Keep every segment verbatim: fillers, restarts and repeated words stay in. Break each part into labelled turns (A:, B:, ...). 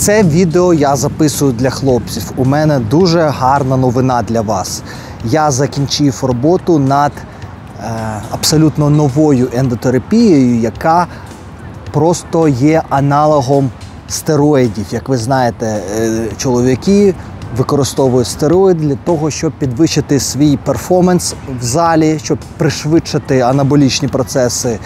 A: Це відео я записую для хлопців. У мене дуже гарна новина для вас. Я закінчив роботу над е, абсолютно новою ендотерапією, яка просто є аналогом стероїдів. Як ви знаєте, е, чоловіки використовують стероїди для того, щоб підвищити свій перформанс в залі, щоб пришвидшити анаболічні процеси е,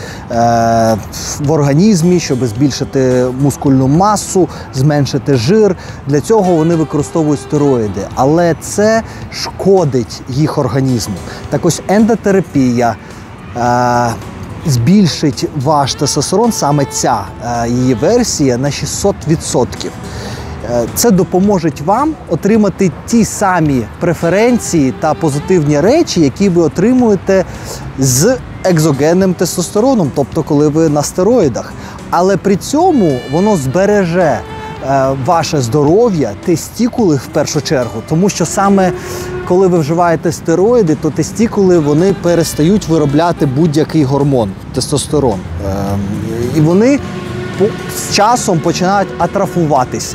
A: в організмі, щоб збільшити мускульну масу, зменшити жир. Для цього вони використовують стероїди, але це шкодить їх організму. Так ось ендотерапія е, збільшить ваш тестостерон, саме ця е, її версія, на шістсот відсотків. Це допоможе вам отримати ті самі преференції та позитивні речі, які ви отримуєте з екзогенним тестостероном, тобто коли ви на стероїдах. Але при цьому воно збереже е, ваше здоров'я, тестікули в першу чергу, тому що саме коли ви вживаєте стероїди, то тестікули вони перестають виробляти будь-який гормон, тестостерон. Е, і вони з часом починають атрофуватися.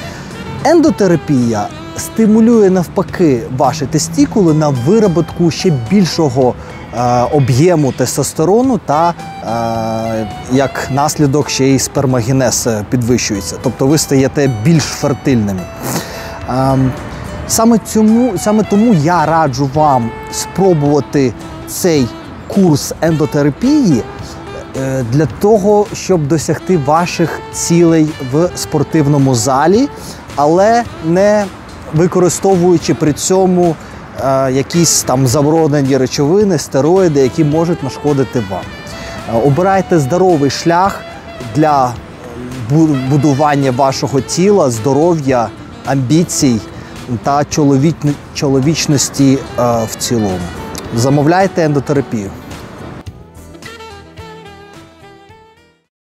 A: Ендотерапія стимулює навпаки ваші тестікули на вироботку ще більшого е, об'єму тестостерону та, е, як наслідок, ще й спермогенез підвищується. Тобто ви стаєте більш фертильними. Е, саме, цьому, саме тому я раджу вам спробувати цей курс ендотерапії для того, щоб досягти ваших цілей в спортивному залі, але не використовуючи при цьому е, якісь там заборонені речовини, стероїди, які можуть нашкодити вам. Е, обирайте здоровий шлях для будування вашого тіла, здоров'я, амбіцій та чоловіч... чоловічності е, в цілому. Замовляйте ендотерапію.